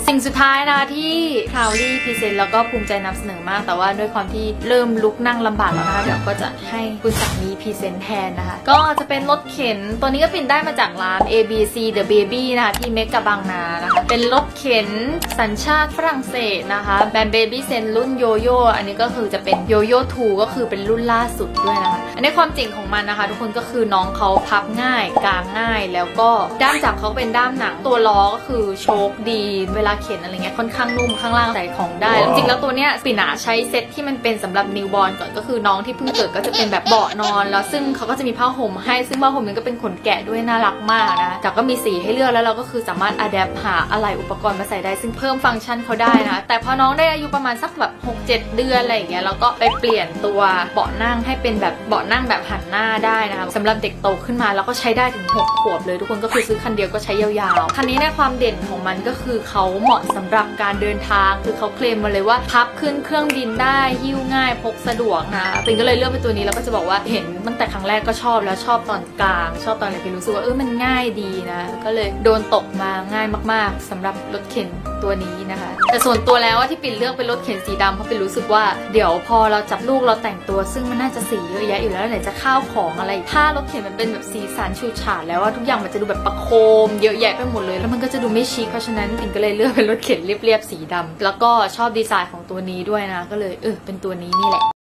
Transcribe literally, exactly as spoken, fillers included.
สิ่งสุดท้ายนะที่คราวลี่พรีเซนต์แล้วก็ภูมิใจนำเสนอมากแต่ว่าด้วยความที่เริ่มลุกนั่งลำบากแล้วนะคะเดี๋ยวก็จะให้คุณสามีพรีเซนต์แทนนะคะก็จะเป็นรถเข็นตัวนี้ก็ปิ่นได้มาจากร้าน เอ บี ซี The Baby นะคะที่เมกะบางนานะคะเป็นรถเข็นสัญชาติฝรั่งเศสนะคะแบรนด์ Baby Sen รุ่นโยโย่อันนี้ก็คือจะเป็นโยโย่ทูก็คือเป็นรุ่นล่าสุดด้วยนะคะอันนี้ความจริงของมันนะคะทุกคนก็คือน้องเขาพับง่ายกางง่ายแล้วก็ด้ามจับเขาเป็นด้ามหนังตัวล้อก็คือโชคดีเวลาเข็นอะไรเงี้ยค่อนข้างนุ่มข้างล่างใส่ของได้จริงๆแล้วตัวเนี้ยปิ่นใช้เซ็ตที่มันเป็นสำหรับนิวบอร์นก่อนก็คือน้องที่เพิ่งเกิดก็จะเป็นแบบเบาะนอนแล้วซึ่งเขาก็จะมีผ้าห่มให้ซึ่งผ้าห่มนั้นก็เป็นขนแกะด้วยน่ารักมากนะแต่ก็มีสีให้เลือกแล้วเราก็คือสามารถอัดแอปหาอะไรอุปกรณ์มาใส่ได้ซึ่งเพิ่มฟังก์ชันเขาได้นะแต่พอน้องได้อายุประมาณสักแบบ หกเจ็ด เดือนอะไรอย่างเงี้ยเราก็ไปเปลี่ยนตัวเบาะนั่งให้เป็นแบบเบาะนั่งแบบหันหน้าได้นะคะสำหรับเด็กโตขึ้นมาแล้วก็ใช้ได้ถึงหกขวบเลยทุกคนก็คือซื้อคันเดียวก็ใช้ยาวๆคันนี้ในความเด่นของมันก็คือเขาเหมาะสำหรับการเดินทางคือเขาเคลมมาเลยว่าพับขึ้นเครื่องบินได้หิ้วง่ายพกสะดวกนะปิ่นก็เลยเลือกเป็นตัวนี้แล้วก็จะบอกว่าเห็นตั้งแต่ครั้งแรกก็ชอบแล้วชอบตอนกลางชอบตอนอะไรปิ่นรู้สึกว่าเออมันง่ายดีนะก็เลยโดนตกมาง่ายมากๆสำหรับรถเข็นตัวนี้นะคะแต่ส่วนตัวแล้วว่าที่ปิ่นเลือกเป็นรถเข็นสีดำเพราะปิ่นรู้สึกว่าเดี๋ยวพอเราจับลูกเราแต่งตัวซึ่งมันน่าจะสีเยอะแยะอยู่แล้วไหนจะข้าวของอะไรถ้ารถเข็นมันเป็นแบบสีสันฉูดฉาดแล้วว่าทุกอย่างมันจะดูแบบประโคมเยอะแยะไปหมดเลยแล้วมันก็จะดูไม่ชิคเพราะฉะนั้นปิ่นก็เลยเลือกเป็นรถเข็นเรียบๆสีดำแล้วก็ชอบดีไซน์ของตัวนี้ด้วยนะก็เลยเออเป็นตัวนี้นี่แหละ